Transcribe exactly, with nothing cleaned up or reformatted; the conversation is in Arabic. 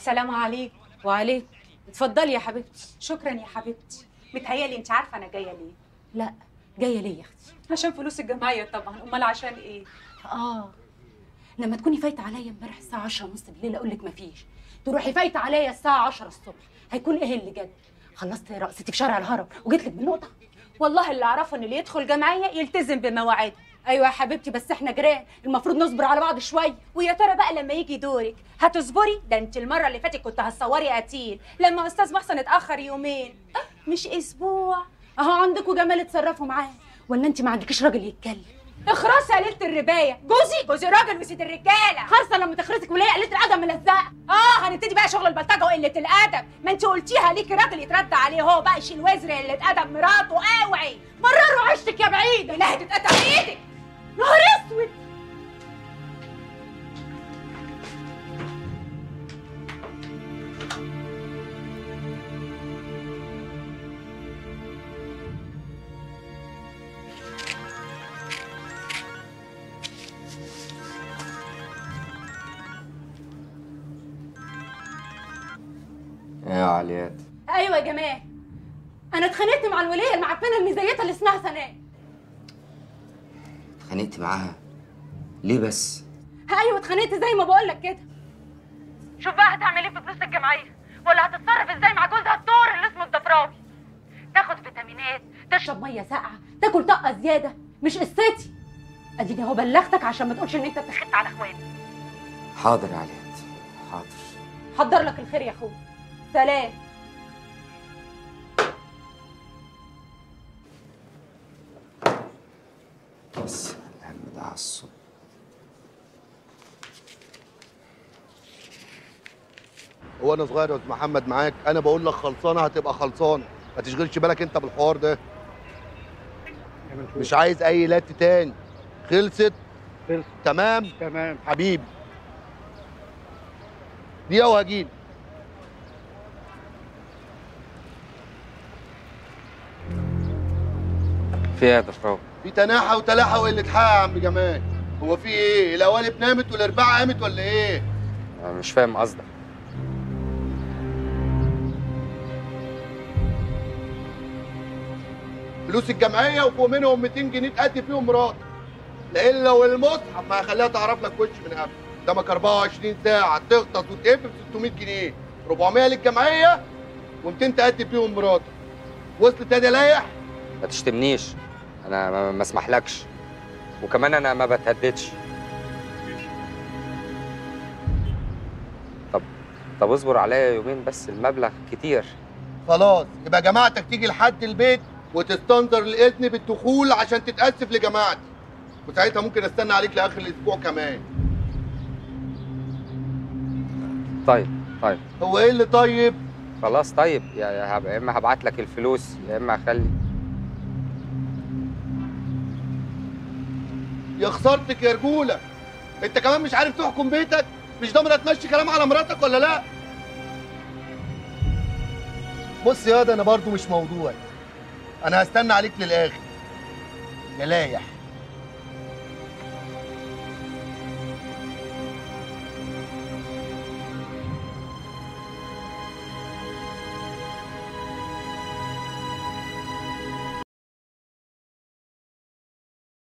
السلام عليكم. وعليك. اتفضلي يا حبيبتي. شكرا يا حبيبتي. متهيألي انت عارفه انا جايه ليه؟ لا، جايه ليه يا اختي؟ عشان فلوس الجمعيه طبعا، امال عشان ايه؟ اه لما تكوني فايته عليا امبارح الساعه عشرة ونص بالليل اقول لك مفيش، تروحي فايته عليا الساعه عشرة الصبح، هيكون ايه اللي جد؟ خلصت رقصتي في شارع الهرم وجيت لك بالنقطه. والله اللي اعرفه ان اللي يدخل جمعيه يلتزم بمواعيده. ايوه يا حبيبتي، بس احنا جيران، المفروض نصبر على بعض شويه. ويا ترى بقى لما يجي دورك هتصبري؟ ده انت المره اللي فاتت كنت هتصوري قتيل لما استاذ محسن اتاخر يومين، مش اسبوع. اهو عندكوا جمال اتصرفوا معاه، ولا انت ما عندكيش راجل يتكلم؟ اخرسي يا ليله الربايه. جوزي جوزي راجل وسيد الرجاله. خاصه لما تخرسك ولاقي قليله الادب ملزقه. اه هنبتدي بقى شغل البلطجه وقله الادب. ما انت قلتيها ليكي راجل يترد عليه، هو بقى يشيل وزر قله ادب مراته. اوعي مرروا عشتك يا بعيده. لا هتتقطع ايدك. نهار اسود. يا عليات. ايوه يا جمال، انا اتخانقت مع الوليه المعفنه المزيته اللي اسمها سناء. اتخانقت معاها ليه بس؟ ايوه اتخانقت زي ما بقول لك كده. شوف بقى هتعمل ايه في فلوس الجمعيه، ولا هتتصرف ازاي مع جوزها الطور اللي اسمه الضفراوي. تاخد فيتامينات، تشرب ميه ساقعه، تاكل طاقه زياده، مش قصتي. اديني اهو بلغتك عشان ما تقولش ان انت اتخذت على اخواتي. حاضر يا عليات، حاضر. حضر لك الخير يا اخويا. سلام. بس الهم ده على الصبح. هو انا صغير يا استاذ محمد معاك؟ انا بقول لك خلصانه هتبقى خلصانه، ما تشغلش بالك انت بالحوار ده. مش عايز اي لات تاني. خلصت؟ خلصت. تمام؟ تمام حبيبي. دقيقة وهجيلك. في ايه يا ضفراوي؟ في تناحة وتلاحة وقلة حق يا عم جمال. هو في ايه؟ القوالب نامت والارباع قامت ولا ايه؟ انا مش فاهم قصدك. فلوس الجمعية وفوق منهم مئتين جنيه تأدي فيهم مراتك. لأن لو المصحف ما هخليها تعرف لك وش من قبل. قدامك أربعة وعشرين ساعة تغطس وتقف ب ستمية جنيه، أربعمية للجمعية ومئتين تأدي فيهم مراتك. وصلت يا لايح؟ ما تشتمنيش، انا ما, ما اسمحلكش، وكمان انا ما بتهددش. طب طب اصبر عليا يومين بس، المبلغ كتير. خلاص يبقى جماعتك تيجي لحد البيت وتستنظر الاذن بالدخول عشان تتاسف لجماعتي، وساعتها ممكن استنى عليك لاخر الاسبوع كمان. طيب طيب. هو ايه اللي طيب؟ خلاص طيب، يا يا اما هبعت لك الفلوس يا اما هخلي. يا خسارتك يا رجوله، انت كمان مش عارف تحكم بيتك؟ مش ضامن تمشي كلام على مراتك ولا لا؟ بص يا ده انا برضو مش موضوعي، انا هستنى عليك للاخر يا لايح.